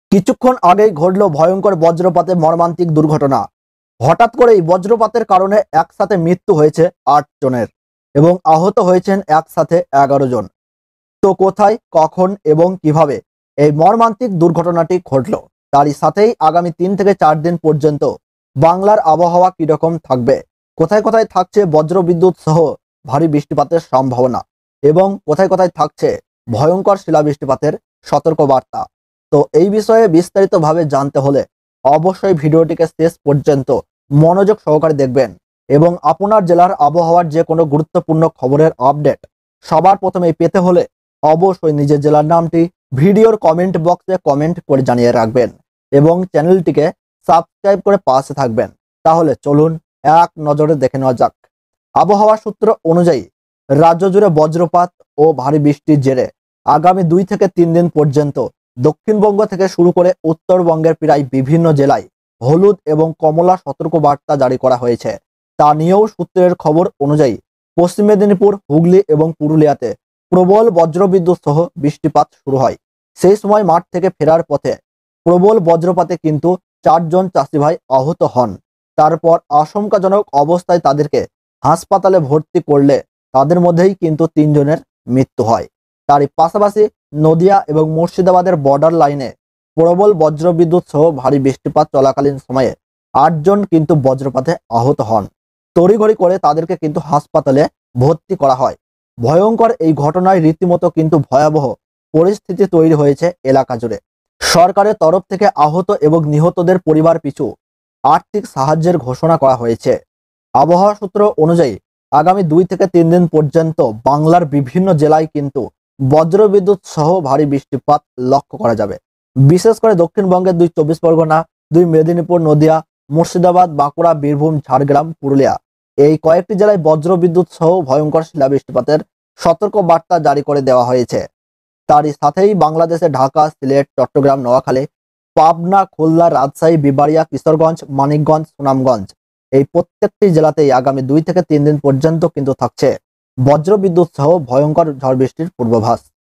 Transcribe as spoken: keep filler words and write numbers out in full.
কিছুক্ষণ আগেই ঘটল ভয়ঙ্কর বজ্রপাতে মর্মান্তিক দুর্ঘটনা। হঠাৎ করেই বজ্রপাতের কারণে একসাথে মৃত্যু হয়েছে আট জনের এবং আহত হয়েছেন একসাথে এগারো জন। তো কোথায়, কখন এবং কিভাবে এই মর্মান্তিক দুর্ঘটনাটি ঘটল, তারই সাথেই আগামী তিন থেকে চার দিন পর্যন্ত বাংলার আবহাওয়া কিরকম থাকবে, কোথায় কোথায় থাকছে বজ্রবিদ্যুৎ সহ ভারী বৃষ্টিপাতের সম্ভাবনা এবং কোথায় কোথায় থাকছে ভয়ঙ্কর শিলাবৃষ্টিপাতের সতর্কবার্তা। তো এই বিষয়ে বিস্তারিতভাবে জানতে হলে অবশ্যই ভিডিওটিকে শেষ পর্যন্ত মনোযোগ সহকারে দেখবেন এবং আপনার জেলার আবহাওয়ার যে কোনো গুরুত্বপূর্ণ খবরের আপডেট সবার প্রথমেই পেতে হলে অবশ্যই নিজের জেলার নামটি ভিডিওর কমেন্ট বক্সে কমেন্ট করে জানিয়ে রাখবেন এবং চ্যানেলটিকে সাবস্ক্রাইব করে পাশে থাকবেন। তাহলে চলুন এক নজরে দেখে নেওয়া যাক। আবহাওয়া সূত্র অনুযায়ী রাজ্য জুড়ে বজ্রপাত ও ভারী বৃষ্টির জেরে আগামী দুই থেকে তিন দিন পর্যন্ত দক্ষিণবঙ্গ থেকে শুরু করে উত্তরবঙ্গের প্রায় বিভিন্ন জেলায় হলুদ এবং কমলা সতর্কবার্তা জারি করা হয়েছে। তা নিয়েও সূত্রের খবর অনুযায়ী পশ্চিম মেদিনীপুর, হুগলি এবং পুরুলিয়াতে প্রবল বজ্রবিদ্যুৎ সহ বৃষ্টিপাত শুরু হয়। সেই সময় মাঠ থেকে ফেরার পথে প্রবল বজ্রপাতে কিন্তু চারজন চাষি ভাই আহত হন। তারপর আশঙ্কাজনক অবস্থায় তাদেরকে হাসপাতালে ভর্তি করলে তাদের মধ্যেই কিন্তু তিনজনের মৃত্যু হয়। তারই পাশাপাশি নদিয়া এবং মুর্শিদাবাদের বর্ডার লাইনে প্রবল বজ্রবিদ্যুৎ সহ ভারী বৃষ্টিপাত চলাকালীন সময়ে আটজন কিন্তু বজ্রপাতে আহত হন। তড়িঘড়ি করে তাদেরকে কিন্তু হাসপাতালে ভর্তি করা হয়। ভয়ঙ্কর এই ঘটনায় রীতিমতো কিন্তু ভয়াবহ পরিস্থিতি তৈরি হয়েছে এলাকা জুড়ে। সরকারের তরফ থেকে আহত এবং নিহতদের পরিবার পিছু আর্থিক সাহায্যের ঘোষণা করা হয়েছে। আবহাওয়া সূত্র অনুযায়ী আগামী দুই থেকে তিন দিন পর্যন্ত বাংলার বিভিন্ন জেলায় কিন্তু বজ্রবিদ্যুৎ সহ ভারী বৃষ্টিপাত লক্ষ্য করা যাবে। বিশেষ করে দক্ষিণবঙ্গের দুই চব্বিশ পরগনা, দুই মেদিনীপুর, নদিয়া, মুর্শিদাবাদ, বাঁকুড়া, বীরভূম, ঝাড়গ্রাম, পুরুলিয়া এই কয়েকটি জেলায় বজ্রবিদ্যুৎ সহ ভয়ঙ্কর শিলাবৃষ্টিপাতের সতর্ক বার্তা জারি করে দেওয়া হয়েছে। তারই সাথেই বাংলাদেশে ঢাকা, সিলেট, চট্টগ্রাম, নোয়াখালী, পাবনা, খুলনা, রাজশাহী, বিবাড়িয়া, কিশোরগঞ্জ, মানিকগঞ্জ, সুনামগঞ্জ এই প্রত্যেকটি জেলাতেই আগামী দুই থেকে তিন দিন পর্যন্ত কিন্তু থাকছে বজ্রবিদ্যুৎ সহ ভয়ঙ্কর ঝড় বৃষ্টির পূর্বাভাস।